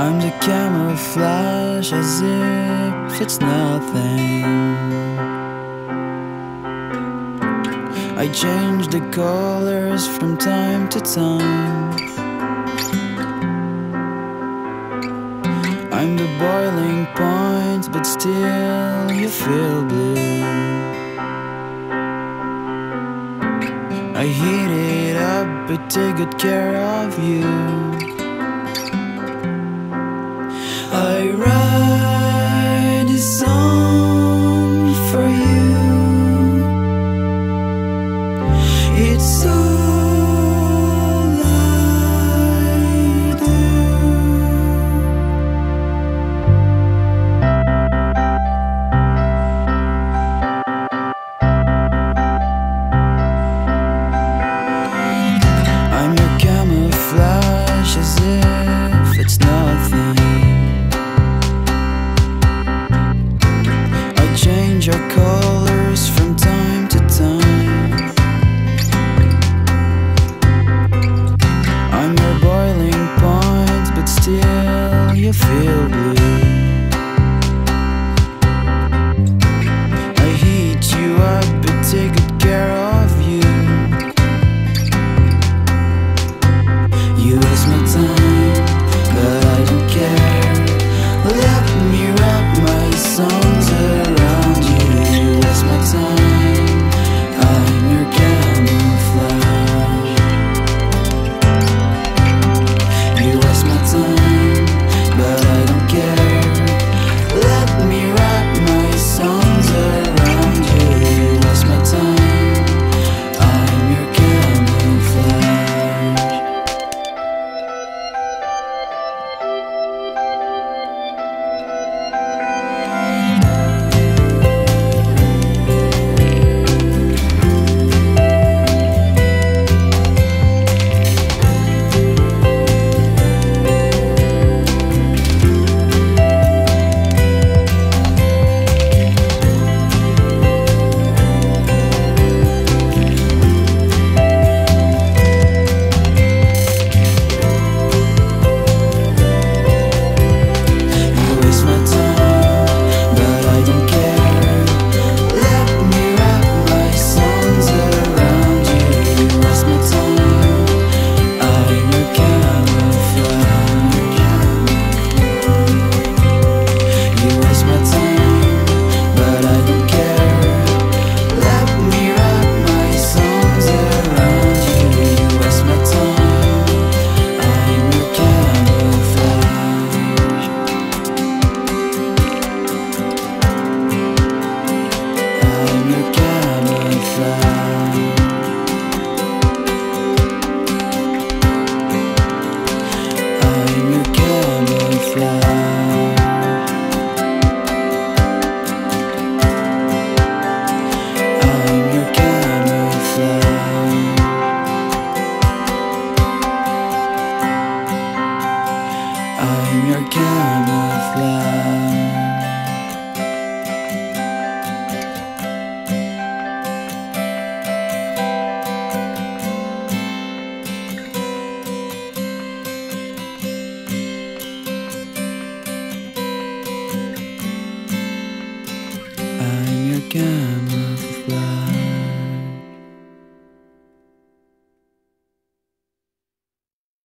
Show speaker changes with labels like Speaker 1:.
Speaker 1: I'm the camouflage as if it's nothing. I change the colors from time to time. I'm the boiling point, but still you feel blue. I heat it up, but take good care of you. I write this song for you. It's all I do. I'm your camouflage as if it's nothing. Change your colors from time to time. I'm your boiling point, but still you feel blue. I heat you up, but take good care of you. You waste my time, but I don't care. Let me wrap my songs around. I'm your camouflage. I'm your camouflage.